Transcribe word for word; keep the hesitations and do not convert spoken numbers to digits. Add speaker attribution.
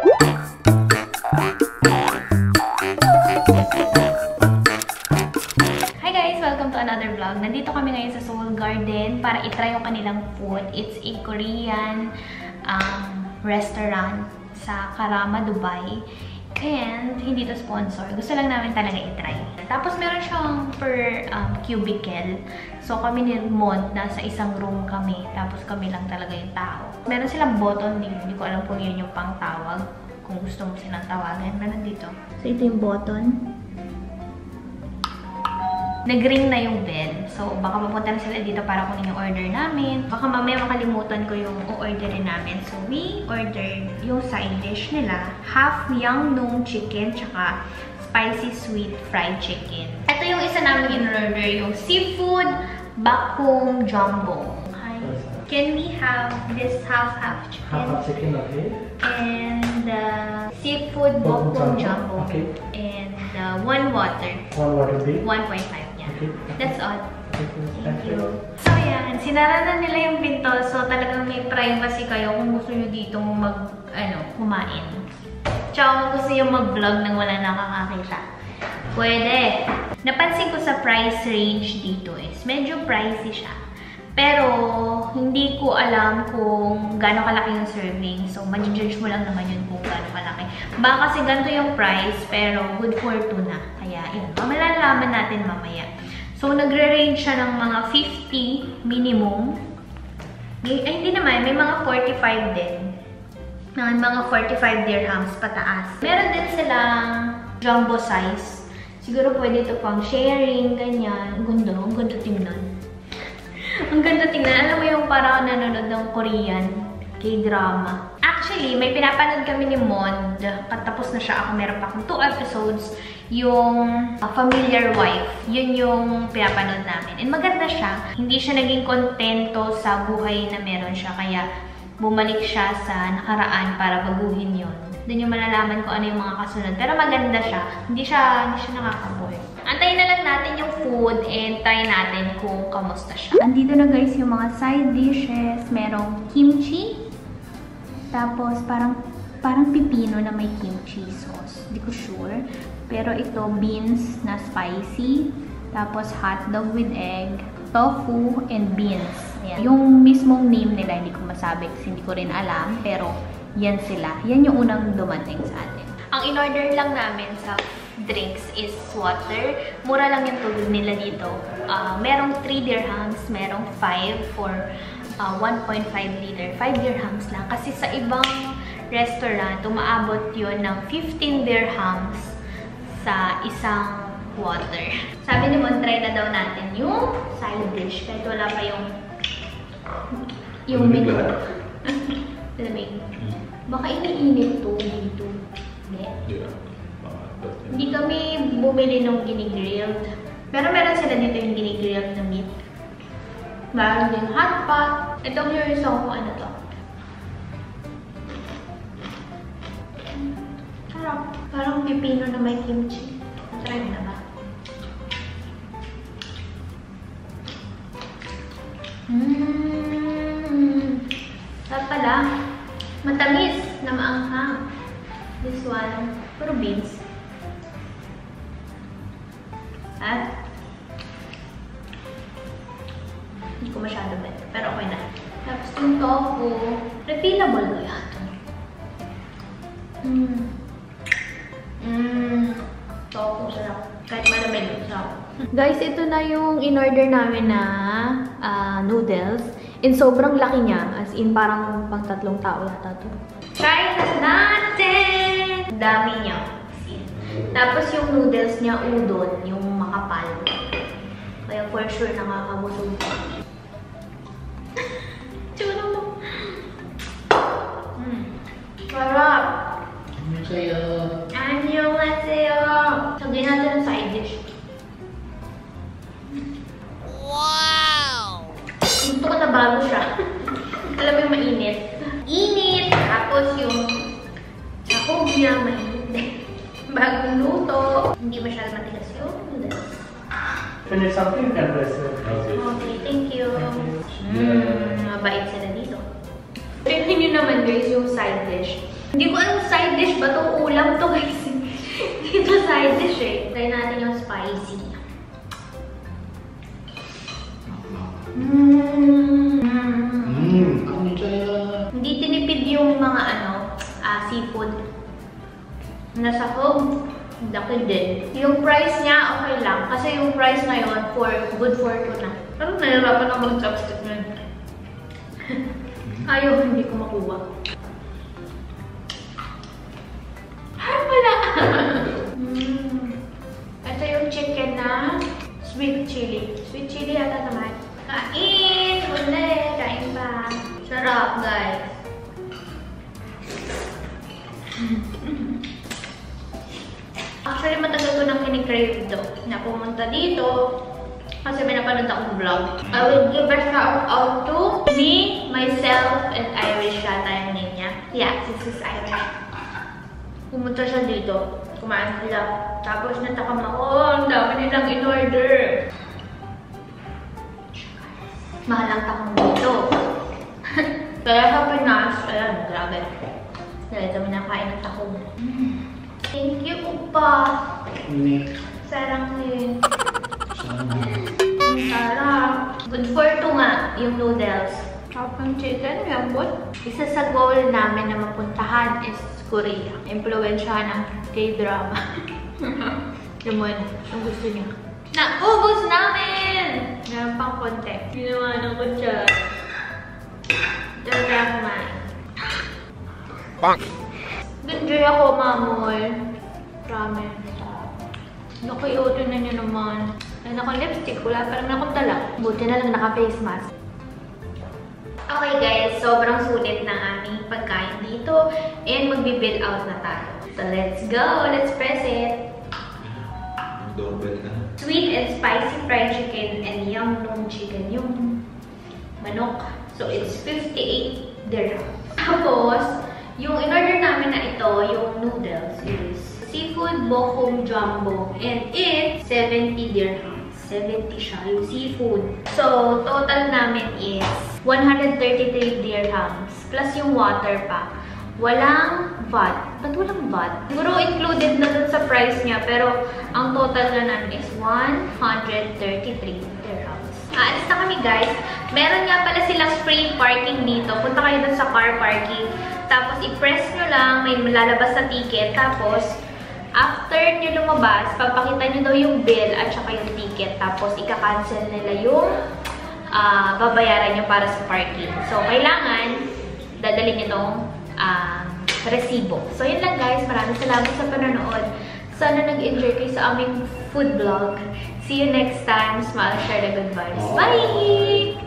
Speaker 1: Hi guys! Welcome to another vlog. Nandito kami ngayon sa Seoul Garden para itry yung kanilang food. It's a Korean um, restaurant sa Karama, Dubai. And hindi to sponsor. Gusto lang namin talaga itry. Tapos meron siyang per um, cubicle. So kami ni Mont, nasa isang room kami. Tapos kami lang talaga yung tao. Meron silang button dito. Hindi ko alam kung yun yung pang tawag. Kung gusto mo silang tawagan. Meron dito. So ito yung button. Nag-ring na yung bell. So, baka mapunta na sila dito para kunin yung order namin. Baka mamaya makalimutan ko yung o-orderin namin. So, we ordered yung side dish nila. Half Myeongdong chicken, tsaka spicy sweet fried chicken. Ito yung isa namin in-order, yung seafood bakung jumbo. Hi. Can we have this half-half chicken?
Speaker 2: Half-half chicken, okay.
Speaker 1: And uh, seafood bakung jumbo.
Speaker 2: Okay.
Speaker 1: And uh, one water.
Speaker 2: One water big.
Speaker 1: one point five.
Speaker 2: Okay.
Speaker 1: That's all.
Speaker 2: Thank you.
Speaker 1: Thank you. So, yan. Sinara na nila yung pinto. So, talagang may privacy kayo kung gusto nyo dito mag, ano, kumain. Tsaka kung gusto nyo mag-vlog nang wala nakakakita. Pwede. Napansin ko sa price range dito is medyo pricey siya. Pero, hindi ko alam kung gaano kalaki yung serving. So, ma-judge mo lang naman yun kung gaano kalaki. Baka kasi ganito yung price, pero good for two na. Kaya, yun. Malalaman natin mamaya. So, nagre-range siya ng mga fifty minimum. Ay, hindi naman. May mga forty-five din. May mga forty-five dirhams pataas. Meron din silang jumbo size. Siguro pwede ito pang sharing, ganyan. Ang ganda. Ang ganda tingnan. Ang ganda tingnan. Alam mo yung parang nanonood ng Korean K-drama. Actually, may pinapanood kami ni Mond. Katapos na siya ako. Meron pa akong two episodes. Yung uh, Familiar Wife. Yun yung pinapanood namin. And maganda siya. Hindi siya naging kontento sa buhay na meron siya. Kaya bumalik siya sa nakaraan para baguhin yun. Doon yung malalaman ko ano yung mga kasunod. Pero maganda siya. Hindi siya, hindi siya nakakaboy. Antayin na lang natin yung food and try natin kung kamusta siya. Andito na guys yung mga side dishes. Merong kimchi. Tapos parang parang pipino na may kimchi sauce. Hindi ko sure. Pero ito beans na spicy. Tapos hotdog with egg. Tofu and beans. Ayan. Yung mismong name nila hindi ko masabi kasi hindi ko rin alam. Pero yan sila. Yan yung unang dumating sa atin. Ang in-order lang namin sa drinks is water. Mura lang yung tubig nila dito. Uh, merong three dirhams, merong five for uh, one point five liter. five dirhams lang. Kasi sa ibang restaurant, umaabot yun ng fifteen dirhams sa isang water. Sabi ni Mon, try na daw natin yung side dish. Kahit wala pa yung yung menu. Lamig. Baka iniinit to dito. Hindi.
Speaker 2: Yeah.
Speaker 1: Hindi kami bumili ng ginigrilled. Pero meron sila dito yung ginigrilled na meat. Meron din hot pot. Ito yung curious ako kung ano to. Sarap. Parang pipino na may kimchi. Try mo na ba? Mmm. Sarap pala. Matamis na maanghang. This one. Puro beans. At hindi ko masyado bet. Pero okay na. Tapos yung tofu. Refillable ko yata. Mmm. Mmm. Tofu sarap. Kahit malamig sarap. Guys, ito na yung in-order namin na uh, noodles. And sobrang laki niya. As in, parang pang tatlong tao yata ito. Try na natin! Dami niya. See? Tapos yung noodles niya, udon. Yung makapal. Kaya for sure nakakabusog pa. Tsura mo. Mm. Sarap!
Speaker 2: Annyeonghaseyo.
Speaker 1: Annyeonghaseyo. Sabihin natin ang side dish. Wow! Gusto ko na bago siya. Alam mo yung mainit. Init! Tapos yung sahog niya, mainit. Bagong luto. Hindi masyado matigas yung noodles.
Speaker 2: Finish something, you can press it.
Speaker 1: Okay, thank you. Mmm, mabait sila dito. Tingnan nyo naman guys yung side dish. Hindi ko anong side dish dish ba to? Ulam to guys. Ito side dish eh. Try natin yung spicy. Mmm.
Speaker 2: Mmm, kami kaya.
Speaker 1: Hindi tinipid yung mga ano, uh, seafood. Nasa home, laki din. Yung price niya, okay lang. Kasi yung price na yun, for, good for two na. Pero nahirapan ako mag-chopstick na yun. Ayaw, hindi ko makuha. Ay, wala! mm. Ito yung chicken na sweet chili. Sweet chili yata naman. Kain! Ulit! Kain pa. Sarap, guys. Actually, matagal ko nang kinikrave ito. Na pumunta dito. Kasi may napanood akong vlog. I will give a shout out to me, myself, and Irish yata yung name niya. Yeah, this is Irish. Pumunta siya dito. Kumain sila. Tapos natakam ako. Ang dami nilang in-order. Mahal ang takong dito. Kaya sa Pinas, ayan, grabe. Dahil kami nakain ng takong. Thank you, Upa.
Speaker 2: Ini.
Speaker 1: Sarang din.
Speaker 2: Sana.
Speaker 1: Sarap. Good for two nga, yung noodles. Sarap ng chicken, lambot. Isa sa goal namin na mapuntahan is Korea. Impluwensya ng K-drama. Yung mo, ang gusto niya. Naubos namin! Meron pang konti. Ginawa ng kutsa. Talaga kumain.
Speaker 2: Pang!
Speaker 1: Enjoy ako, mamoy. Promise. Nakayuto na niya naman. Ay, naka-lipstick. Wala pa naman akong dala. Buti na lang naka-face mask. Okay guys, sobrang sulit ng aming pagkain dito. And magbibill out na tayo. So let's go! Let's press it!
Speaker 2: Doorbell na.
Speaker 1: Sweet and spicy fried chicken and yum nung chicken yung manok. So it's fifty-eight dirhams. Tapos, yung in-order namin na ito, yung noodles, is seafood bokhom jumbo. And it's seventy dirhams. seventy siya, yung seafood. So, total namin is one hundred thirty-three dirhams. Plus yung water pa. Walang V A T. Ba't walang V A T? Siguro included na dun sa price niya. Pero, ang total na namin is one hundred thirty-three dirhams. Aalis na kami guys. Meron nga pala silang free parking dito. Punta kayo dun sa car parking. Tapos, i-press nyo lang. May lalabas na ticket. Tapos, after nyo lumabas, papakita nyo daw yung bill at saka yung ticket. Tapos, ika-cancel nila yung uh, babayaran nyo para sa parking. So, kailangan dadalhin nyo itong um, resibo. So, yun lang guys. Maraming salamat sa panonood. Sana nag-enjoy kayo sa aming food vlog. See you next time. Smile, share the good vibes. Bye!